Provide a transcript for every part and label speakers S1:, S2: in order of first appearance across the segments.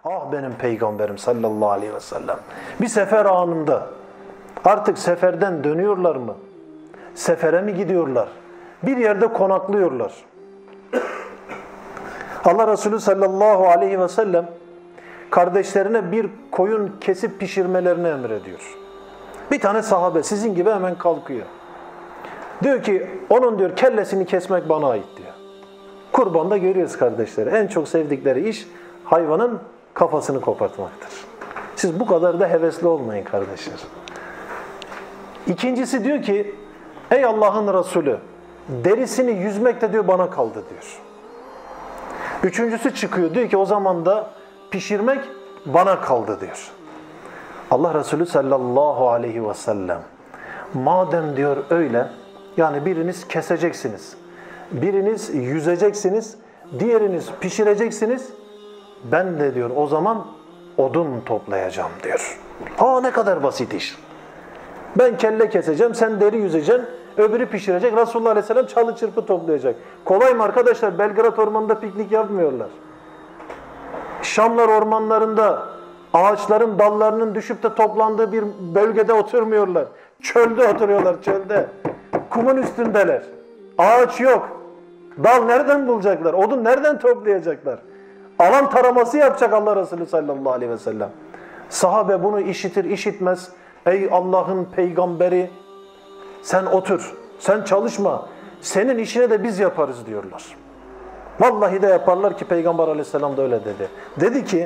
S1: Ah benim peygamberim sallallahu aleyhi ve sellem. Bir sefer anında artık seferden dönüyorlar mı? Sefere mi gidiyorlar? Bir yerde konaklıyorlar. Allah Resulü sallallahu aleyhi ve sellem kardeşlerine bir koyun kesip pişirmelerini emrediyor. Bir tane sahabe sizin gibi hemen kalkıyor. Diyor ki onun diyor kellesini kesmek bana ait diyor. Kurbanda görüyoruz kardeşleri. En çok sevdikleri iş hayvanın kafasını kopartmaktır. Siz bu kadar da hevesli olmayın kardeşler. İkincisi diyor ki ey Allah'ın Resulü derisini yüzmek de diyor bana kaldı diyor. Üçüncüsü çıkıyor diyor ki o zaman da pişirmek bana kaldı diyor. Allah Resulü sallallahu aleyhi ve sellem madem diyor öyle yani biriniz keseceksiniz, biriniz yüzeceksiniz, diğeriniz pişireceksiniz, ben de diyor o zaman odun toplayacağım diyor. Ne kadar basit iş. Ben kelle keseceğim, sen deri yüzeceksin, öbürü pişirecek, Resulullah Aleyhisselam çalı çırpı toplayacak. Kolay mı arkadaşlar? Belgrad ormanında piknik yapmıyorlar. Şamlar ormanlarında ağaçların dallarının düşüp de toplandığı bir bölgede oturmuyorlar. Çölde oturuyorlar, çölde. Kumun üstündeler. Ağaç yok. Dal nereden bulacaklar? Odun nereden toplayacaklar? Alan taraması yapacak Allah Resulü sallallahu aleyhi ve sellem. Sahabe bunu işitir işitmez. Ey Allah'ın peygamberi sen otur, sen çalışma. Senin işine de biz yaparız diyorlar. Vallahi de yaparlar ki Peygamber aleyhisselam da öyle dedi. Dedi ki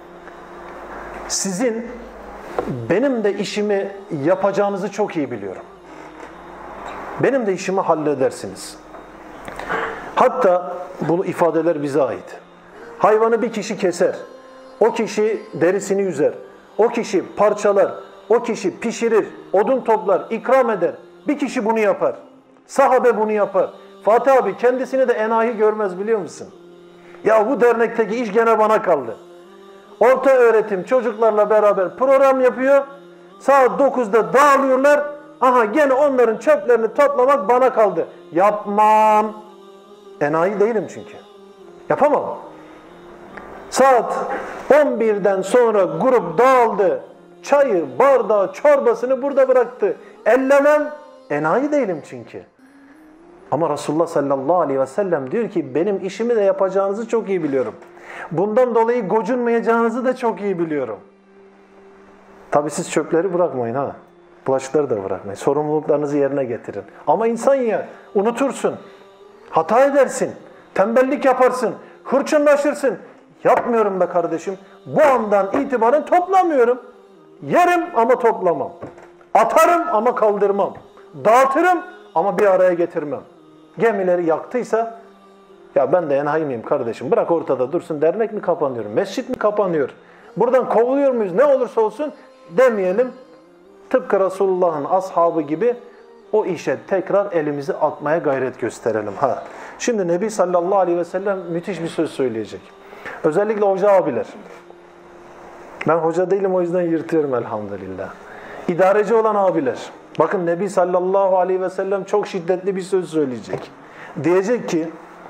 S1: sizin benim de işimi yapacağınızı çok iyi biliyorum. Benim de işimi halledersiniz. Hatta bu ifadeler bize ait. Hayvanı bir kişi keser. O kişi derisini yüzer. O kişi parçalar. O kişi pişirir, odun toplar, ikram eder. Bir kişi bunu yapar. Sahabe bunu yapar. Fatih abi kendisini de enayi görmez biliyor musun? Ya bu dernekteki iş gene bana kaldı. Orta öğretim çocuklarla beraber program yapıyor. Saat 9'da dağılıyorlar. Aha gene onların çöplerini toplamak bana kaldı. Yapmam. Enayi değilim çünkü. Yapamam. Saat 11'den sonra grup dağıldı. Çayı, bardağı, çorbasını burada bıraktı. Ellemem. Enayi değilim çünkü. Ama Resulullah sallallahu aleyhi ve sellem diyor ki benim işimi de yapacağınızı çok iyi biliyorum. Bundan dolayı gocunmayacağınızı da çok iyi biliyorum. Tabii siz çöpleri bırakmayın ha. Bulaşıkları da bırakmayın. Sorumluluklarınızı yerine getirin. Ama insan ya unutursun. Hata edersin. Tembellik yaparsın. Hırçınlaşırsın. Yapmıyorum be kardeşim. Bu andan itibaren toplamıyorum. Yerim ama toplamam. Atarım ama kaldırmam. Dağıtırım ama bir araya getirmem. Gemileri yaktıysa ya ben de enayi miyim kardeşim? Bırak ortada dursun. Dernek mi kapanıyor? Mescit mi kapanıyor? Buradan kovuluyor muyuz? Ne olursa olsun demeyelim. Tıpkı Resulullah'ın ashabı gibi o işe tekrar elimizi atmaya gayret gösterelim. Şimdi Nebi sallallahu aleyhi ve sellem müthiş bir söz söyleyecek. Özellikle hoca abiler. Ben hoca değilim o yüzden yırtıyorum elhamdülillah. İdareci olan abiler. Bakın Nebi sallallahu aleyhi ve sellem çok şiddetli bir söz söyleyecek. Diyecek ki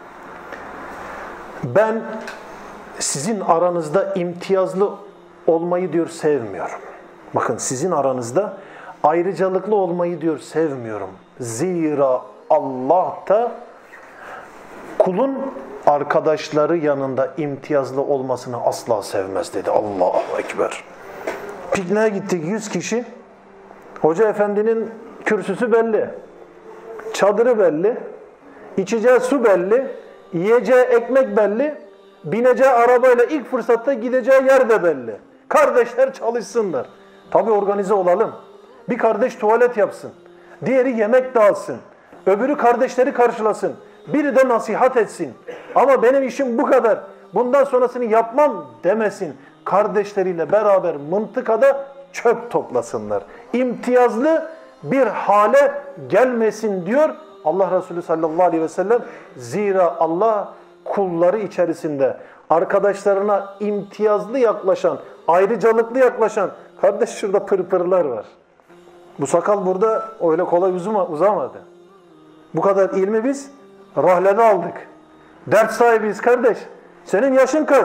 S1: ben sizin aranızda imtiyazlı olmayı diyor sevmiyorum. Bakın sizin aranızda ayrıcalıklı olmayı diyor sevmiyorum. Zira Allah da kulun arkadaşları yanında imtiyazlı olmasını asla sevmez dedi. Allahu Ekber. Pikniğe gittik 100 kişi. Hoca efendinin kürsüsü belli. Çadırı belli. İçeceği su belli. Yiyeceği ekmek belli. Bineceği arabayla ilk fırsatta gideceği yer de belli. Kardeşler çalışsınlar. Tabii organize olalım. Bir kardeş tuvalet yapsın. Diğeri yemek dağıtsın. Öbürü kardeşleri karşılasın. Biri de nasihat etsin. Ama benim işim bu kadar. Bundan sonrasını yapmam demesin. Kardeşleriyle beraber mıntıkada çöp toplasınlar. İmtiyazlı bir hale gelmesin diyor Allah Resulü sallallahu aleyhi ve sellem. Zira Allah kulları içerisinde arkadaşlarına imtiyazlı yaklaşan, ayrıcalıklı yaklaşan, kardeş şurada pırpırlar var. Bu sakal burada öyle kolay uzamadı. Bu kadar ilmi biz rahlede aldık. Dert sahibiyiz kardeş. Senin yaşın kaç?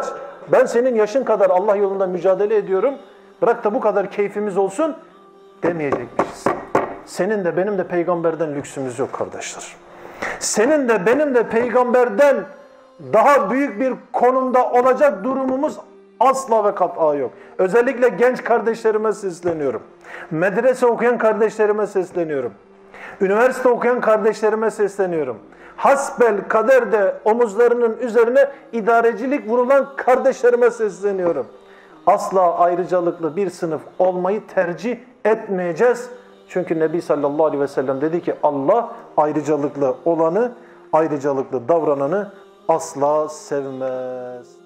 S1: ben senin yaşın kadar Allah yolunda mücadele ediyorum, bırak da bu kadar keyfimiz olsun demeyecekmişiz. Senin de benim de peygamberden lüksümüz yok kardeşler. Senin de benim de peygamberden daha büyük bir konumda olacak durumumuz asla ve kat'a yok. Özellikle genç kardeşlerime sesleniyorum. Medrese okuyan kardeşlerime sesleniyorum. Üniversite okuyan kardeşlerime sesleniyorum. Hasbel kaderde omuzlarının üzerine idarecilik vurulan kardeşlerime sesleniyorum. Asla ayrıcalıklı bir sınıf olmayı tercih etmeyeceğiz. Çünkü Nebi sallallahu aleyhi ve sellem dedi ki Allah ayrıcalıklı olanı, ayrıcalıklı davrananı asla sevmez.